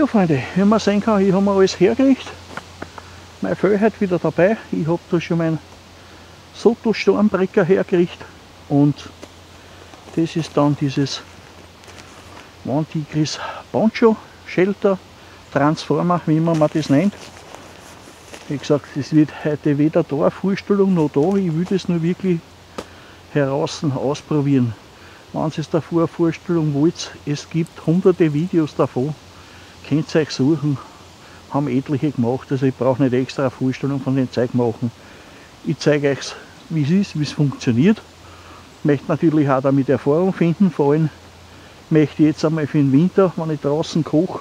Ja Freunde, wie man sehen kann, ich habe mir alles hergerichtet. Mein Fell heute wieder dabei. Ich habe da schon meinen Soto Stormbreaker hergerichtet. Und das ist dann dieses Vantigris Poncho Shelter Transformer, wie immer man das nennt. Wie gesagt, es wird heute weder da eine Vorstellung noch da. Ich will das nur wirklich heraus ausprobieren. Wenn ihr davor eine Vorstellung wollt, es gibt hunderte Videos davon. Könnt ihr euch suchen, haben etliche gemacht, also ich brauche nicht extra eine Vorstellung von den Zeug machen. Ich zeige euch, wie es ist, wie es funktioniert. Ich möchte natürlich auch damit Erfahrung finden, vor allem möchte ich jetzt einmal für den Winter, wenn ich draußen koche,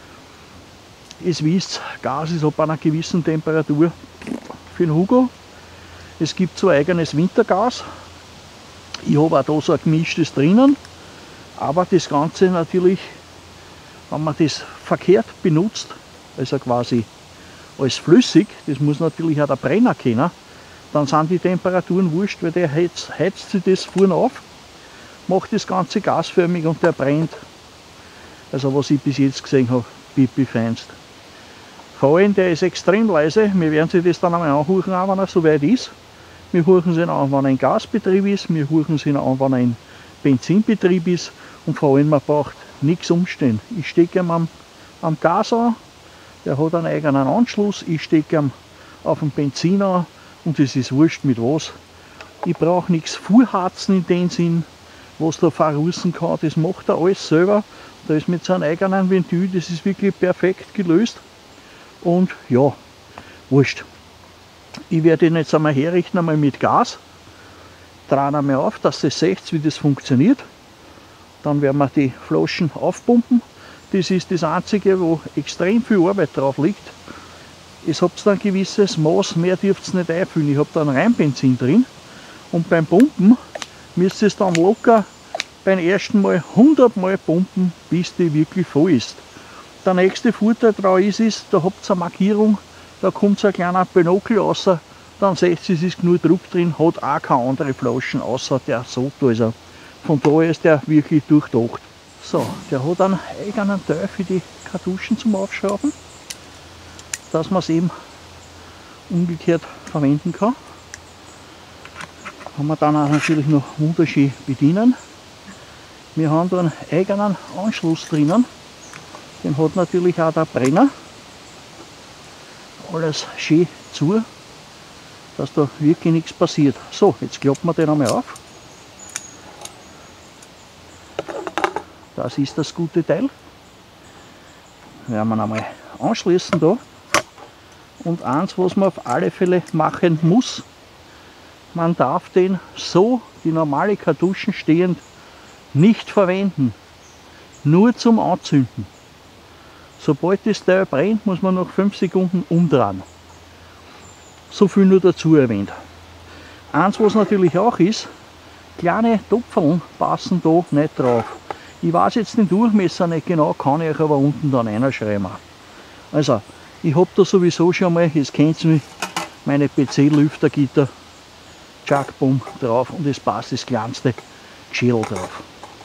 ihr wisst, Gas ist ab einer gewissen Temperatur für den Hugo. Es gibt so ein eigenes Wintergas. Ich habe auch da so ein gemischtes drinnen, aber das Ganze natürlich, wenn man das verkehrt benutzt, also quasi als flüssig, das muss natürlich auch der Brenner kennen, dann sind die Temperaturen wurscht, weil der heizt sich das vorne auf, macht das Ganze gasförmig und der brennt, also was ich bis jetzt gesehen habe, pipi feinst. Vor allem, der ist extrem leise, wir werden sich das dann einmal anhören, auch wenn er soweit ist. Wir hören ihn an, wenn er in Gasbetrieb ist, wir hören ihn an, wenn er in Benzinbetrieb ist und vor allem, man braucht nichts umstellen. Ich stecke ihn am Gas an, der hat einen eigenen Anschluss, ich stecke ihn auf den Benzin an und es ist wurscht mit was. Ich brauche nichts vorheizen in dem Sinn, was da verrussen kann, das macht er alles selber. Da ist mit seinem eigenen Ventil, das ist wirklich perfekt gelöst und ja, wurscht. Ich werde ihn jetzt einmal herrichten, einmal mit Gas. Drehen einmal auf, dass ihr seht, wie das funktioniert. Dann werden wir die Flaschen aufpumpen. Das ist das einzige, wo extrem viel Arbeit drauf liegt. Es habt ein gewisses Maß, mehr dürft ihr nicht einfüllen. Ich habe da einen Reinbenzin drin. Und beim Pumpen müsst ihr es dann locker beim ersten Mal 100 Mal pumpen, bis die wirklich voll ist. Der nächste Vorteil daran ist, da habt ihr eine Markierung. Da kommt so ein kleiner Binokel raus, dann seht ihr, es ist genug Druck drin, hat auch keine andere Flaschen außer der Soto. Also von daher ist der wirklich durchdacht. So, der hat einen eigenen Teil für die Kartuschen zum Aufschrauben, dass man es eben umgekehrt verwenden kann. Kann man dann auch natürlich noch wunderschön bedienen. Wir haben da einen eigenen Anschluss drinnen, den hat natürlich auch der Brenner. Alles schön zu, dass da wirklich nichts passiert. So, jetzt klappen wir den einmal auf. Das ist das gute Teil. Werden wir einmal anschließen da. Und eins, was man auf alle Fälle machen muss, man darf den so, die normale Kartuschen stehend, nicht verwenden. Nur zum Anzünden. Sobald das Teil brennt, muss man nach 5 Sekunden umdrehen. So viel nur dazu erwähnt. Eins, was natürlich auch ist, kleine Topfeln passen da nicht drauf. Ich weiß jetzt den Durchmesser nicht genau, kann ich euch aber unten dann reinschreiben. Also, ich habe da sowieso schon mal, jetzt kennt ihr mich, meine PC-Lüftergitter, Chuckbomb drauf und es passt das kleinste Geschirr drauf.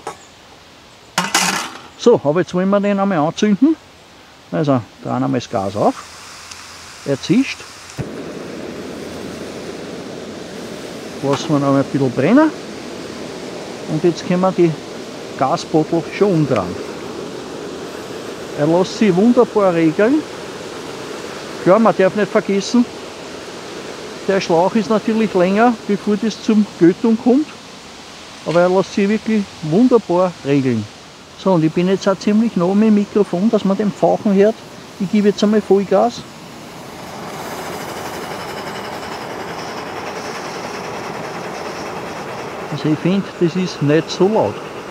So, aber jetzt wollen wir den einmal anzünden. Also, drehen wir das Gas auf, er zischt, lassen wir noch ein bisschen brennen und jetzt können wir die Gasbottle schon umdrehen. Er lässt sich wunderbar regeln. Klar, man darf nicht vergessen, der Schlauch ist natürlich länger, bevor das zum Götung kommt, aber er lässt sich wirklich wunderbar regeln. So, und ich bin jetzt auch ziemlich nah mit dem Mikrofon, dass man den Fauchen hört. Ich gebe jetzt einmal Vollgas. Also ich finde, das ist nicht so laut.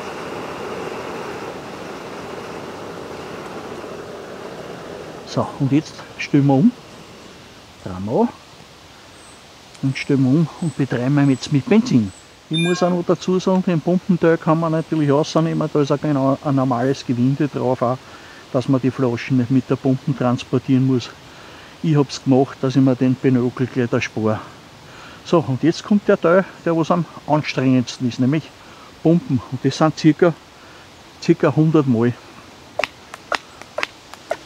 So, und jetzt stellen wir um. Drehen wir an. Und stellen wir um und betreiben wir jetzt mit Benzin. Ich muss auch noch dazu sagen, den Pumpenteil kann man natürlich rausnehmen, da ist auch genau ein normales Gewinde drauf, auch, dass man die Flaschen nicht mit der Pumpe transportieren muss. Ich habe es gemacht, dass ich mir den Binokel gleich erspare. So, und jetzt kommt der Teil, der was am anstrengendsten ist, nämlich Pumpen. Und das sind circa 100 Mal.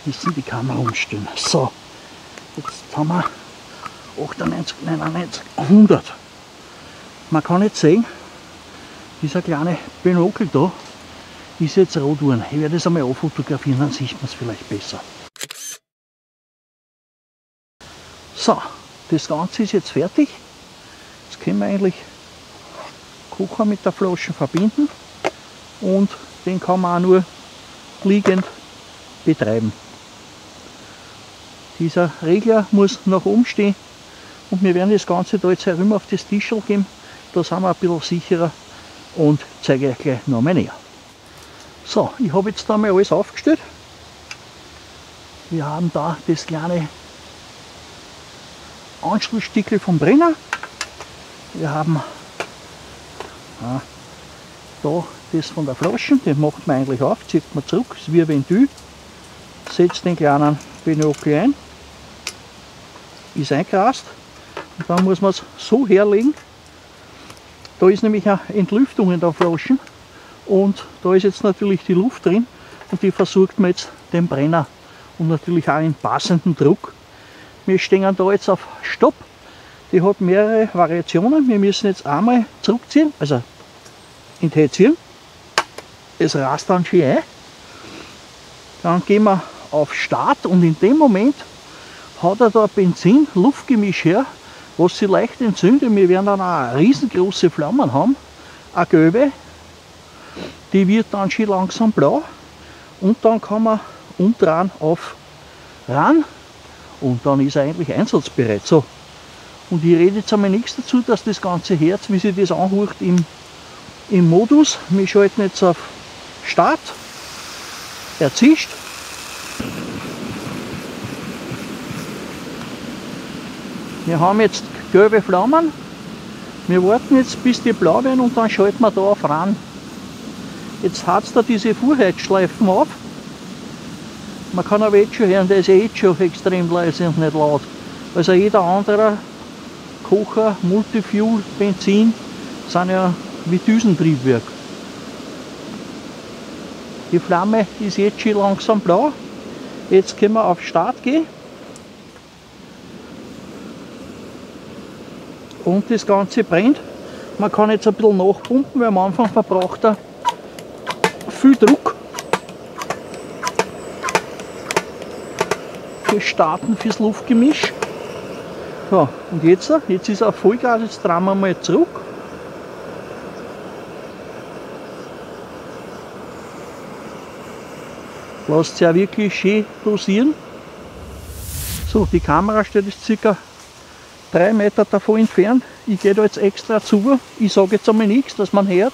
müssen die Kamera umstellen. So, jetzt haben wir 98, 99, 100. Man kann jetzt sehen, dieser kleine Binokel da ist jetzt rot geworden. Ich werde es einmal abfotografieren, dann sieht man es vielleicht besser. So, das Ganze ist jetzt fertig. Jetzt können wir eigentlich Kocher mit der Flasche verbinden und den kann man auch nur liegend betreiben. Dieser Regler muss nach oben stehen und wir werden das Ganze da jetzt herum auf das Tischl geben. Da sind wir ein bisschen sicherer und zeige euch gleich noch mal näher. So, ich habe jetzt da mal alles aufgestellt. Wir haben da das kleine Anschlussstickel vom Brenner. Wir haben da das von der Flasche, den macht man eigentlich auf, zieht man zurück, ist wie ein Ventil. Setzt den kleinen Binokel ein, ist eingerast und dann muss man es so herlegen. Da ist nämlich eine Entlüftung in der Flasche und da ist jetzt natürlich die Luft drin und die versorgt man jetzt den Brenner und natürlich auch in passenden Druck. Wir stehen da jetzt auf Stopp, die hat mehrere Variationen. Wir müssen jetzt einmal zurückziehen, also entheizieren. Es rast dann schön ein. Dann gehen wir auf Start und in dem Moment hat er da ein Benzin-Luftgemisch her, was sich leicht entzündet. Wir werden dann auch riesengroße Flammen haben, eine gelbe, die wird dann schon langsam blau und dann kann man umdrehen auf ran und dann ist er eigentlich einsatzbereit. So. Und ich rede jetzt einmal nichts dazu, dass das ganze Herz, wie sich das anhört im Modus. Wir schalten jetzt auf Start, er zischt. Wir haben jetzt gelbe Flammen. Wir warten jetzt bis die blau werden und dann schalten wir da auf ran. Jetzt hat es da diese Vorheizschleifen auf. Man kann aber jetzt schon hören, der ist ja jetzt schon extrem leise und nicht laut. Also jeder andere Kocher, Multifuel, Benzin sind ja wie Düsentriebwerk. Die Flamme ist jetzt schon langsam blau. Jetzt können wir auf Start gehen. Und das Ganze brennt. Man kann jetzt ein bisschen nachpumpen, weil am Anfang verbraucht er viel Druck. Wir starten fürs Luftgemisch. So, und jetzt ist er auf Vollgas, jetzt drehen wir mal zurück. Lasst es ja wirklich schön dosieren. So, die Kamera steht jetzt ca. 3 Meter davon entfernt. Ich gehe da jetzt extra zu. Ich sage jetzt einmal nichts, dass man hört.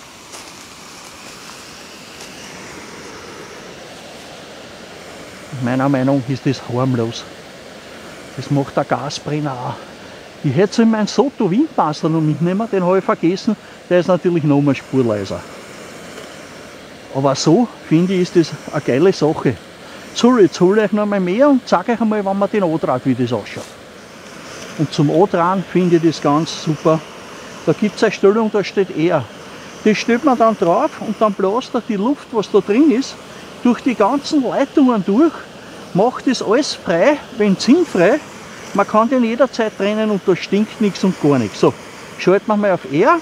Meiner Meinung nach ist das harmlos. Das macht der Gasbrenner auch. Ich hätte so meinen Soto Windmaster noch mitnehmen, den habe ich vergessen. Der ist natürlich noch mal spurleiser. Aber so finde ich, ist das eine geile Sache. So, jetzt hole ich euch noch mal mehr und zeige euch einmal, wenn man den antragt, wie das ausschaut. Und zum Antragen finde ich das ganz super. Da gibt es eine Stellung, da steht Air. Das stellt man dann drauf und dann bläst er die Luft, was da drin ist, durch die ganzen Leitungen durch, macht das alles frei, benzinfrei. Man kann den jederzeit trennen und da stinkt nichts und gar nichts. So, schalten wir mal auf Air.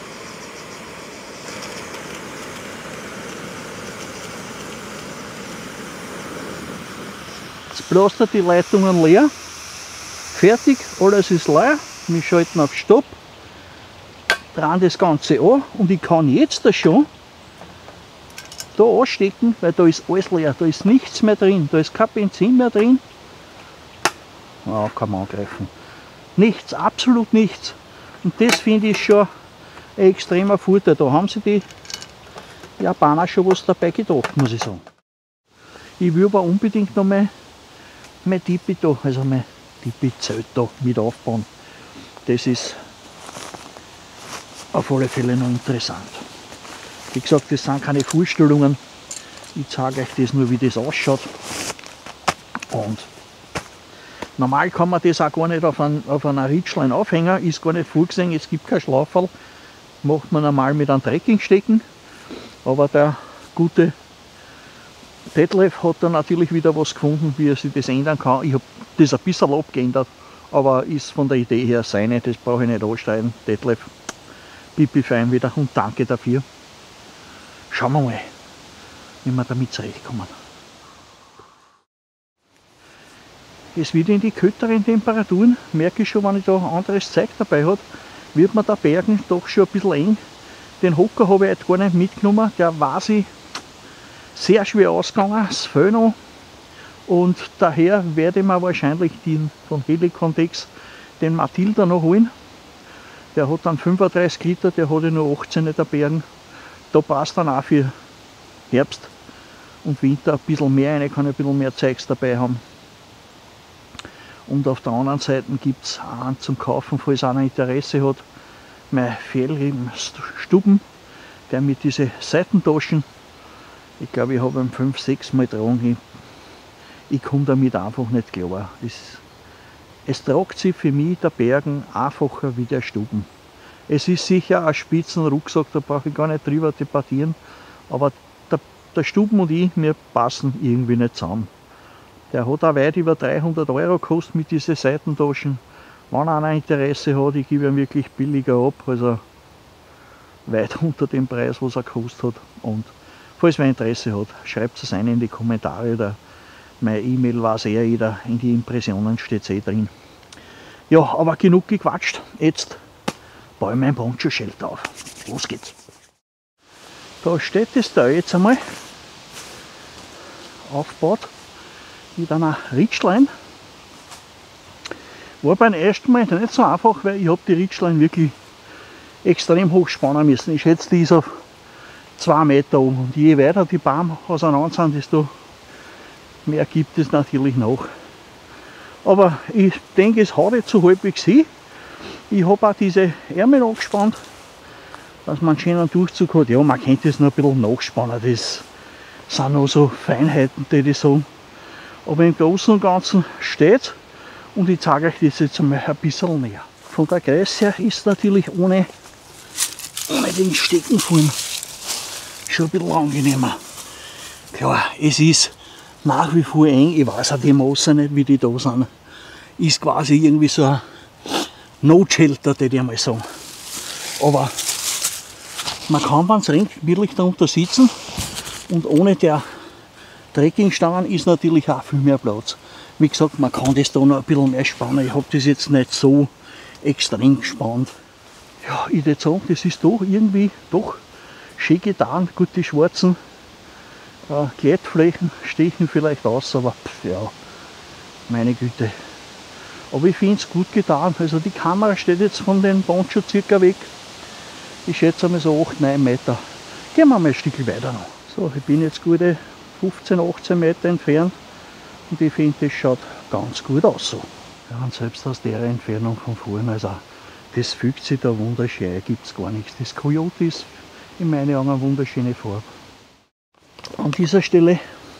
Jetzt bläst er die Leitungen leer. Fertig, alles ist leer. Wir schalten auf Stopp, drehen das Ganze an und ich kann jetzt da schon da anstecken, weil da ist alles leer, da ist nichts mehr drin, da ist kein Benzin mehr drin. Ja, kann man angreifen. Nichts, absolut nichts. Und das finde ich schon ein extremer Vorteil. Da haben sich die Japaner schon was dabei gedacht, muss ich sagen. Ich will aber unbedingt noch mein Tipi da, also mein Tipi-Zelt da mit aufbauen. Das ist auf alle Fälle noch interessant. Wie gesagt, das sind keine Vorstellungen. Ich zeige euch das nur, wie das ausschaut. Und normal kann man das auch gar nicht auf einer Ritschlein aufhängen, ist gar nicht vorgesehen, es gibt kein Schlauferl. Macht man normal mit einem Trekkingstecken. Aber der gute Detlef hat da natürlich wieder was gefunden, wie er sich das ändern kann. Ich habe das ein bisschen abgeändert, aber ist von der Idee her seine, das brauche ich nicht anstreiten. Detlef, pipi fein wieder und danke dafür. Schauen wir mal, wie wir damit zurechtkommen. Es wird in die kälteren Temperaturen, merke ich schon, wenn ich da anderes Zeug dabei habe, wird mir der Bergen doch schon ein bisschen eng. Den Hocker habe ich jetzt gar nicht mitgenommen, der war sich sehr schwer ausgegangen, das Fell noch. Und daher werde ich mir wahrscheinlich den von Helicontex den Matilda noch holen. Der hat dann 35 Liter, der hat ja nur 18 der Bergen. Da passt dann auch für Herbst und Winter ein bisschen mehr rein, kann ein bisschen mehr Zeugs dabei haben. Und auf der anderen Seite gibt es einen zum Kaufen, falls einer Interesse hat. Mein Fellriemen Stuben, der mit diesen Seitentaschen, ich glaube, ich habe ihn 5-6 Mal getragen. Ich komme damit einfach nicht klar. Es tragt sich für mich der Bergen einfacher wie der Stuben. Es ist sicher ein Spitzenrucksack, da brauche ich gar nicht drüber debattieren, aber der Stuben und ich, wir passen irgendwie nicht zusammen. Der hat auch weit über 300 € gekostet mit diesen Seitentaschen. Wenn einer Interesse hat, ich gebe ihn wirklich billiger ab, also weit unter dem Preis, was er gekostet hat. Und falls wer Interesse hat, schreibt es rein in die Kommentare oder meine E-Mail weiß jeder, in die Impressionen steht es drin. Ja, aber genug gequatscht, jetzt baue ich mein Poncho-Shelter auf. Los geht's! Da steht das Teil jetzt einmal aufgebaut mit einer Ritschlein. War beim ersten Mal nicht so einfach, weil ich habe die Ritschlein wirklich extrem hoch spannen müssen. Ich schätze, die ist auf 2 Meter oben. Und je weiter die Bäume auseinander sind, desto mehr gibt es natürlich noch. Aber ich denke, es hat jetzt so halbwegs hin. Ich habe auch diese Ärmel angespannt, dass man einen schönen Durchzug hat. Ja, man könnte es noch ein bisschen nachspannen. Das sind noch so Feinheiten, die ich sagen. Aber im Großen und Ganzen steht, und ich zeige euch das jetzt einmal ein bisschen näher. Von der Größe her ist natürlich ohne den Steckenform schon ein bisschen angenehmer. Klar, es ist nach wie vor eng, ich weiß auch die Maße nicht, wie die da sind. Ist quasi irgendwie so ein Notshelter, würde ich mal sagen. Aber man kann, wenn es rennt, wirklich darunter sitzen und ohne der Trekkingstangen ist natürlich auch viel mehr Platz. Wie gesagt, man kann das da noch ein bisschen mehr spannen. Ich habe das jetzt nicht so extrem gespannt. Ja, ich würde sagen, das ist doch irgendwie doch schön getan. Gut, die schwarzen Gleitflächen stechen vielleicht aus, aber ja, meine Güte. Aber ich finde es gut getan. Also die Kamera steht jetzt von den Poncho circa weg. Ich schätze mal so 8-9 Meter. Gehen wir mal ein Stück weiter noch. So, ich bin jetzt gute 15-18 Meter entfernt und ich finde, das schaut ganz gut aus so. Ja, und selbst aus der Entfernung von vorne, also das fügt sich da wunderschön ein, gibt es gar nichts. Das Coyote ist in meinen Augen eine wunderschöne Farbe. An dieser Stelle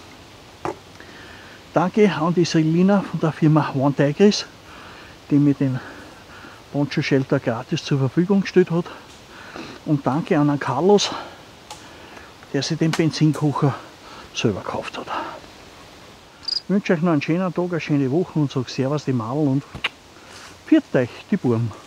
danke an die Selina von der Firma One Tigris, die mir den Poncho Shelter gratis zur Verfügung gestellt hat. Und danke an den Carlos, der sich den Benzinkocher selber gekauft hat. Ich wünsche euch noch einen schönen Tag, eine schöne Woche und sage Servus die Madel und pfiat euch die Burm.